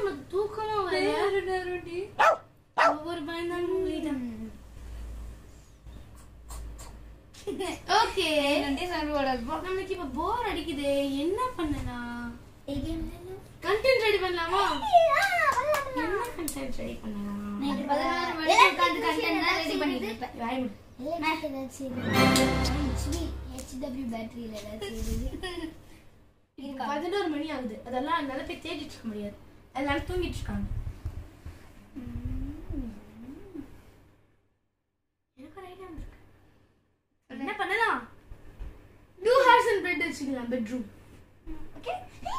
உனக்கு தூக்கமா வருது? ஒவ்வொரு பயந்தாலும் மூலிதான். ஓகே நம்மளுக்கு இப்ப போர் அடிக்குது. என்ன பண்ணலாம்? கண்டென்ட் ரெடி பண்ணலாமா? என்ன கண்டென்ட் ரெடி பண்ணலாம்? நைட் 11 மணிக்கு உட்கார்ந்து கண்டென்ட் ரெடி பண்ணிட்டு இருப்பேன். நான் ஏதாச்சு HW பேட்டரியில ஏதாச்சு 11 மணி ஆகுது. அதெல்லாம் என்னால போய் தேடிட்டு இருக்க முடியாது. எல்லாரும் தூங்கிட்டு இருக்காங்க. எனக்கு ஒரு ஐடியா இருக்கு. என்ன பண்ணலாம்? 2 hours and bed வச்சுக்கலாம் பெட்ரூம். ஓகே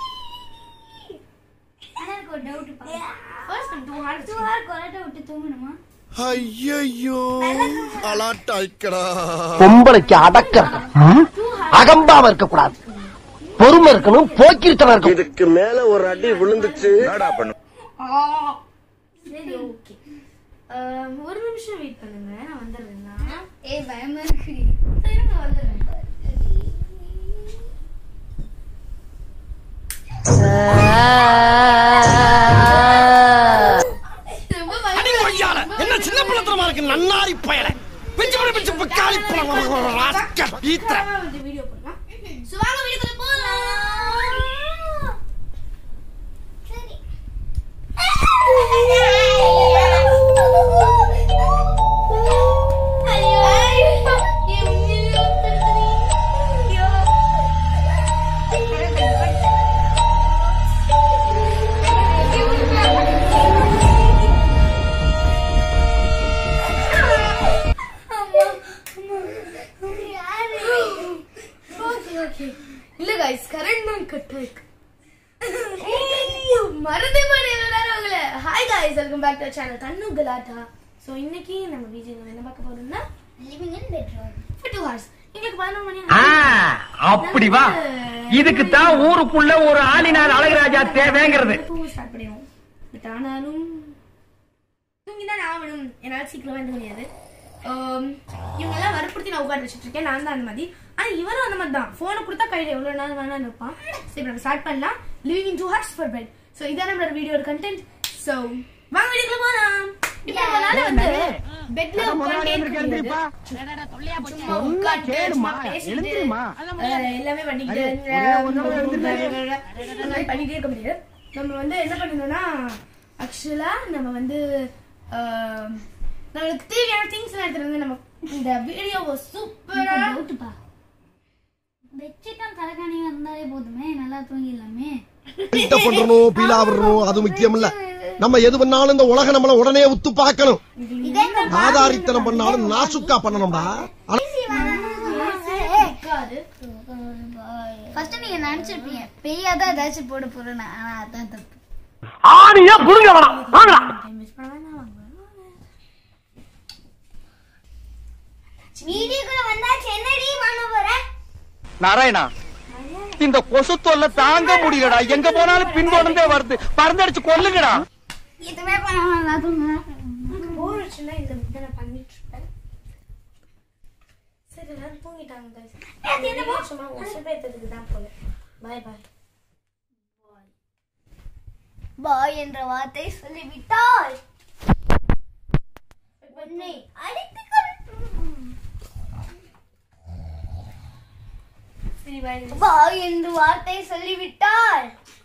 எனக்கு ஒரு டவுட் பா. ஃபர்ஸ்ட் 2 hours கொரட்டை விட்டு தூங்கணுமா? ஐயோ அலாட்டாய்க்கடா. பொம்பளைக்கு அடக்கம் அகம்பாவ இருக்க கூடாது, பொறுமை இருக்கணும், போக்கிருத்தனம் இருக்கணும். இதுக்கு மேல ஒரு அடி விழுந்துச்சு என்னடா பண்ணு? சரி ஓகே. ஒரு நிமிஷம் வெயிட் பண்ணுங்க, நான் வந்துடுறேன்னா. பயமா இருக்கு. சரி நான் வந்துடுறேன். என்ன சின்ன பிள்ளைத்தனமா இருக்கு நன்னாரி பயல பிச்சு காலி ராஸ்கல் ஈத்ர வீடியோ பண்ணலாம். சோ வாங்க வீடியோக்குள்ள போலாம். சரி. இல்ல गाइस கரண்ட் தான் கட் ஆயிருக்கு. மறந்தே போறேன். Hi guys welcome back to channel தன்னு கலாட்டா. சோ இன்னைக்கு நம்ம வீடியோல என்ன பார்க்க போறோம்னா living in bedroom for 2 hours. இன்னைக்கு 11 மணி. அப்படி வா. இதுக்கு தான் ஊருக்குள்ள ஒரு ஆளினார் அழகுராஜா தேவைங்கிறது. ஸ்டார்ட் பண்ணிடுவோம். பட் ஆனாலும் தூங்கிதான் ஆகணும். என்னால சீக்கிரமா எழுத முடியாது. இவங்கெல்லாம் வற்புறுத்தி நான் உட்காந்து வச்சுட்டு இருக்கேன். நான் தான் அந்த மாதிரி. ஆனா இவரும் அந்த மாதிரி தான். போனை கொடுத்தா கையில எவ்வளவு நேரம் வேணாலும் இருப்பான். சரி நம்ம ஸ்டார்ட் பண்ணலாம். Living in 2 hours for bed. So இதான் நம்மளோட வீடியோட கண்டென்ட். சோ வாங்க வீடியோக்குள்ள போலாம். இப்போ நம்மளால வந்து பெட்ல உட்கார்ந்தே இருக்க முடியாது. சும்மா உட்கார்ந்து சும்மா பேசிட்டு எல்லாமே பண்ணிக்கிட்டு பண்ணிட்டே இருக்க முடியாது. நம்ம வந்து என்ன பண்ணணும்னா ஆக்சுவலா நம்ம வந்து நமக்கு தேவையான திங்ஸ் எல்லாம் எடுத்துட்டு வந்து நம்ம இந்த வீடியோவை சூப்பரா டவுட்பா. பெட்ஷீட்டும் தலைகாணியும் இருந்தாலே போதுமே, நல்லா தூங்கிடலாமே. பீட்ட பண்றணும் பீலா வரணும் அது முக்கியம் இல்ல. நம்ம எது பண்ணாலும் இந்த உலக நம்மள உடனே உத்து பார்க்கணும். ஆதாரித்தனம் பண்ணாலும் நாசுக்கா பண்ணணும்டா. ஃபர்ஸ்ட் நீங்க நினைச்சிருப்பீங்க பெய்யாதான் ஏதாச்சும் போட போறேன்னு. ஆனா அதான் தப்பு. ஆணியா புடுங்க வேணாம். வாங்கடா. வீடியோக்குள்ள வந்தாச்சு. என்னடி பண்ண போற? நாராயணா, இந்த கொசு தொல்லை தாங்க முடியலடா. எங்க போனாலும் பின்தொடர்ந்தே வருது. பறந்தடிச்சு கொல்லுங்கடா. இதுவே பண்ணாம நல்லா தூங்க. போர் வச்சுன்னா இந்த முட்டை நான் பண்ணிட்டு இருப்பேன். சரி எல்லாரும் தூங்கிட்டாங்க guys. சும்மா உசுப்பேத்துறதுக்கு தான் போல. பாய் பாய். பாய் என்ற வார்த்தை சொல்லிவிட்டால் உன்னை அடித்துக் பாய் என்று வார்த்தை சொல்லிவிட்டால்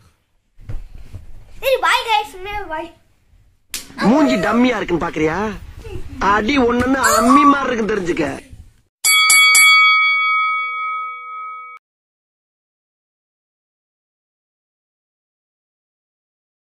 சரி பாய் गाइस. பாய். மூஞ்சி டம்மியா இருக்குன்னு பாக்குறியா? அடி ஒண்ணுன்னு அம்மி மாதிரி இருக்கு தெரிஞ்சுக்க.